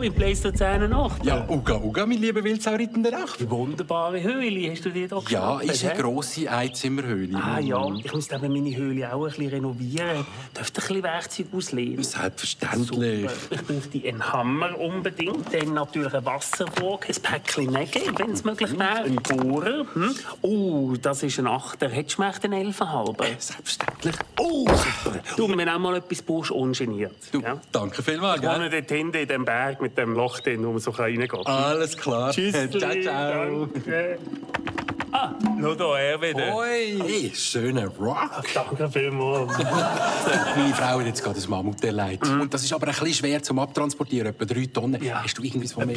mit Pleistozänen Nacht. Ja, Uga, mein lieber Wildsau-Rittender Nacht. Die wunderbare Höhle, hast du dir da geschnappt? Ja, ist eine grosse Einzimmerhöhle. Ah ja, ich müsste eben meine Höhle auch ein bisschen renovieren. Dürfte ein bisschen Werkzeug auslehnen. Selbstverständlich. Super. Ich bräuchte einen Hammer unbedingt, dann natürlich eine Wasserwaage, ein Päckchen Nägel, wenn es möglich wäre, einen Bohrer. Oh, das ist ein Achter. Hättest du mir echt einen 11,5? Selbstverständlich. Oh, super. Du, wenn auch mal etwas brauchst, ungeniert. Du, ja? danke vielmals, Ich wohne dort hinten in dem Berg mit dem Loch drin, wo man so reingehen kann. Alles klar. Tschüss. Ciao, ciao. Danke. Ah, schau da, er wieder. Hoi. Hey, schöner Rock. Danke vielmals. Meine Frau hat jetzt gerade ein Mammut erleidet. Und das ist aber ein bisschen schwer zum Abtransportieren, etwa 3 Tonnen. Ja. Hast du irgendwas, was mehr...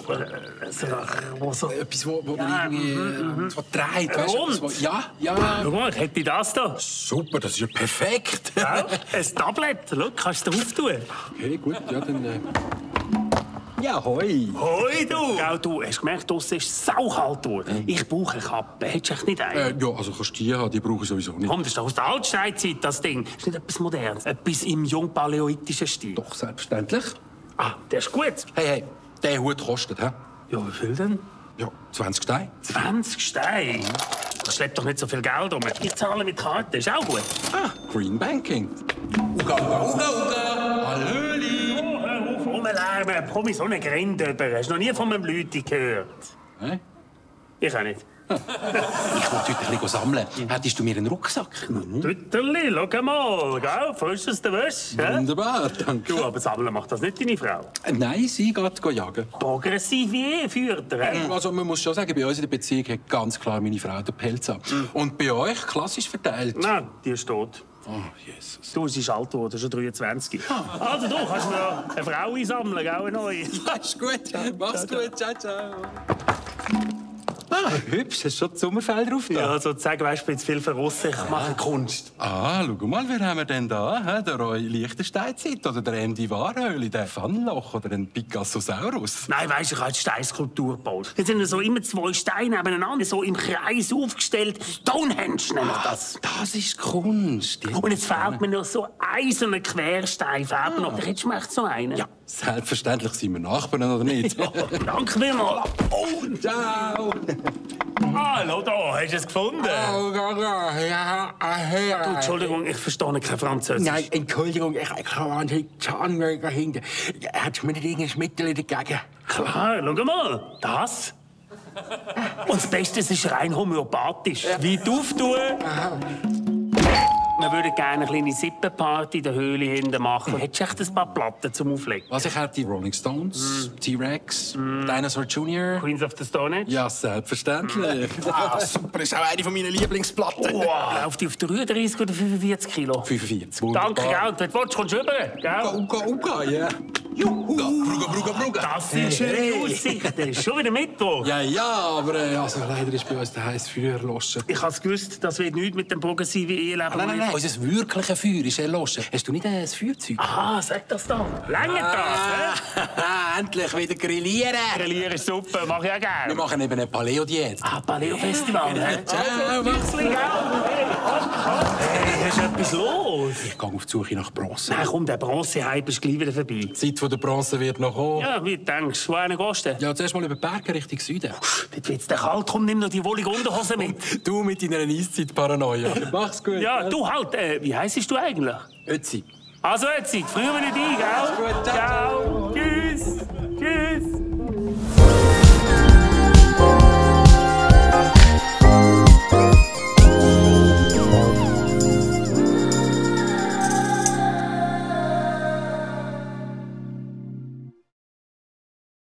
Etwas, wo irgendwie so dreht, weißt du? Rund. Etwas, ja. Schau mal, ich hätte das da. Super, das ist ja perfekt. Ja, ein Tablet. Schau, kannst du drauf tun. Okay, gut, ja, dann... Ja, hoi. Hoi, du! Gell, du hast gemerkt, draussen ist es saukalt geworden. Ich brauche eine Kappe. Hättest du echt nicht eine? Ja, also kannst du die haben, die brauche ich sowieso nicht. Komm, das ist doch aus der Altsteinzeit, das Ding. Das ist nicht etwas Modernes. Etwas im jungpaläolithischen Stil. Doch, selbstverständlich. Ah, der ist gut. Hey, der Hut kostet, hä? Ja, wie viel denn? Ja, 20 Steine. 20 Steine? Das schleppt doch nicht so viel Geld um. Ich zahle mit Karte, ist auch gut. Ah, Green Banking. Uga. Hallöli. Oh, hör auf, rumlärmen. Komm in so eine Grinde rüber. Hast du noch nie von einem Leute gehört? Hä? Ich auch nicht. Ich wollte heute ein bisschen sammeln. Hättest du mir einen Rucksack? Tütterli, schau mal, gell? Frischeste Wäsche. hä? Wunderbar, danke. Du, aber sammeln macht das nicht deine Frau. Nein, sie geht jagen. Progressiv wie führt er. hä? Also man muss schon sagen, bei uns in der Beziehung hat ganz klar meine Frau den Pelz ab. Und bei euch klassisch verteilt. Nein, die ist tot. Oh, Jesus. Du, sie ist alt geworden, schon 23. Also du kannst mir eine Frau einsammeln, gell, eine neue. Ja, ist gut. Mach's gut. Ciao. Ah, hübsch. Hast du schon die Sommerfelder drauf? Ja, sozusagen, weißt du, jetzt viel verrossen. Ich mache Kunst. Ah, schau mal, wer haben wir denn da? Hä? Der Roy Liechtensteinzeit oder der Andy Warhöhle, der Pfannloch oder ein Picassosaurus? Nein, weisst du, ich habe eine Steinskulptur gebaut. Jetzt sind so immer 2 Steine nebeneinander, so im Kreis aufgestellt. Stonehenge nennt man das. Das ist Kunst. Und jetzt fehlt mir noch so ein so einen Querstein. Fehlt mir noch. Hättest du mir echt so einen? Ja, selbstverständlich sind wir Nachbarn, oder nicht? Ja, danke vielmals. Oh, Ciao! hallo da, hast du es gefunden? Ja, Du, Entschuldigung, ich verstehe kein Französisch. Nein, Entschuldigung, ich habe an die Zahnwege hinten. Hat mir nicht irgendein Mittel dagegen? Klar, schau mal, das. Und das Beste, es ist rein homöopathisch. Weit auftun. Wir würden gerne eine kleine Sippenparty in der Höhle hinten machen. Hättest du echt ein paar Platten zum Auflegen? Was ich hätte, Rolling Stones, T-Rex, Dinosaur Jr. Queens of the Stone Age? Ja, selbstverständlich. Ah, super, ist auch eine von meinen Lieblingsplatten. Wow. Läuft die auf 33 oder 45 Kilo? 45. Danke, gell? Wenn du willst, kommst du rüber, gell? Uga, ja. Bruga. Das sind schöne Aussichten. Schon wieder Mittwoch. Ja, aber also, leider ist bei uns der heiße Feuer erloschen. Ich habe gewusst, das wird nichts mit dem progressiven Eheleben. Nein, unser wirkliches Feuer ist erloschen. Hast du nicht ein Feuerzeug? Aha, sag das doch. Längert das, Endlich wieder grillieren. Grillieren ist super, mach ich auch Wir gerne. machen eben eine Paleo-Diät. Ah, Paleo-Festival, hä? Ciao, mach's gut. Hey, hast du etwas los? Ich gehe auf die Suche nach Bronze. Nein, komm, der Bronzehype ist gleich wieder vorbei. Die Zeit von der Bronze wird noch kommen. Ja, wie denkst du, wo einen gehst du? Ja, zuerst mal über die Berge Richtung Süden. Dort wird's der kalt, komm, nimm noch die wollige Unterhose mit. Du mit deiner Eiszeit-Paranoia. Mach's gut. Ja, du halt, wie heisst du eigentlich? Ötzi. Also, jetzt, früher nicht ein, gell? Gut, ciao.